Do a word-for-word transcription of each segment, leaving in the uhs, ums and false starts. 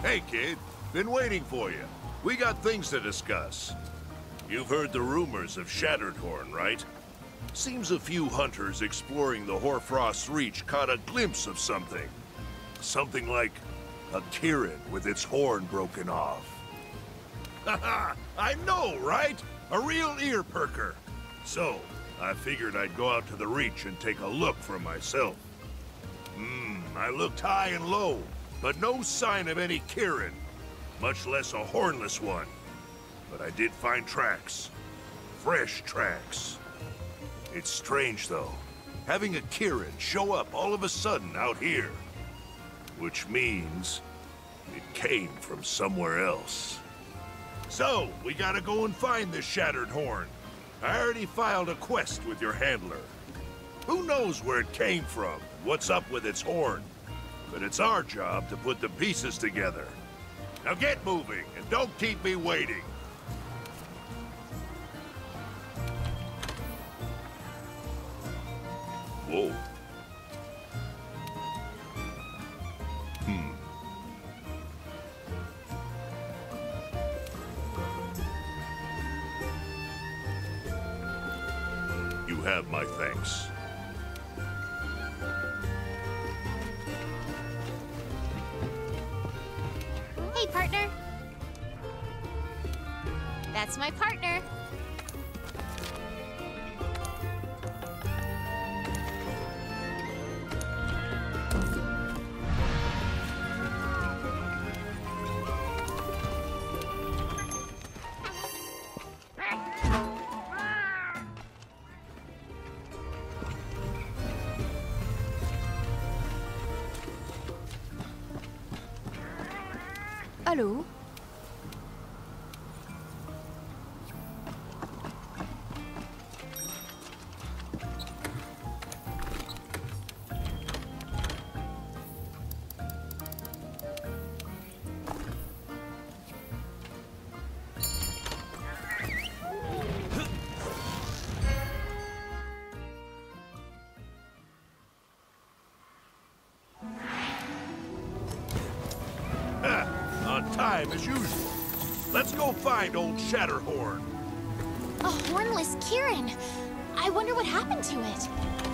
Hey, kid. Been waiting for you. We got things to discuss. You've heard the rumors of Shattered-Horn, right? Seems a few hunters exploring the Hoarfrost's Reach caught a glimpse of something. Something like a Kirin with its horn broken off. Haha! I know, right? A real ear-perker. So, I figured I'd go out to the Reach and take a look for myself. Hmm, I looked high and low, but no sign of any Kirin, much less a hornless one. But I did find tracks. Fresh tracks. It's strange, though, having a Kirin show up all of a sudden out here. Which means it came from somewhere else. So, we gotta go and find this Shattered Horn. I already filed a quest with your handler. Who knows where it came from, what's up with its horn? But it's our job to put the pieces together. Now get moving, and don't keep me waiting. Whoa. Hmm. You have my thanks. Hey, partner. That's my partner. Allô? Time as usual. Let's go find old Shatterhorn. A hornless Kirin. I wonder what happened to it.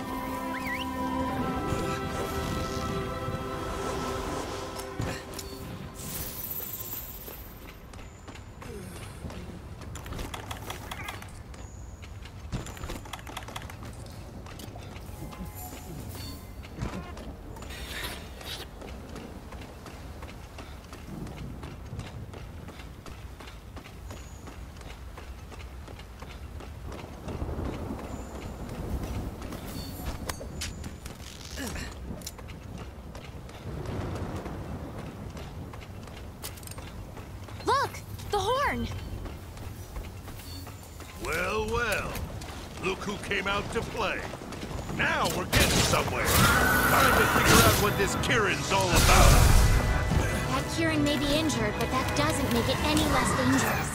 Well, well. Look who came out to play. Now we're getting somewhere. Time to figure out what this Kirin's all about. That Kirin may be injured, but that doesn't make it any less dangerous.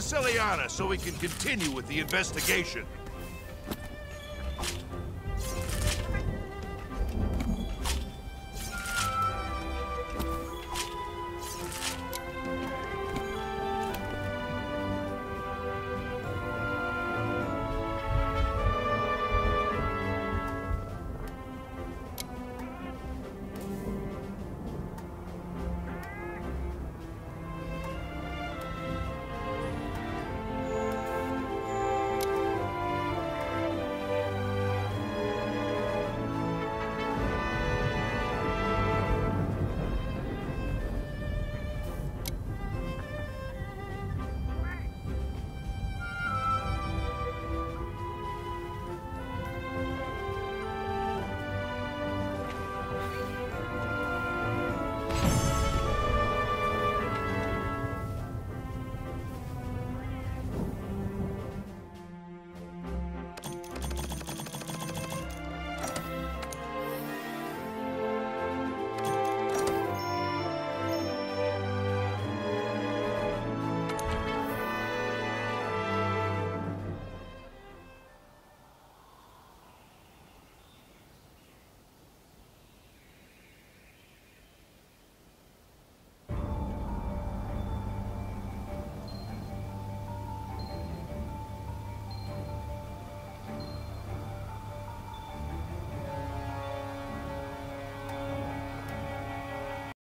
Celiana so we can continue with the investigation.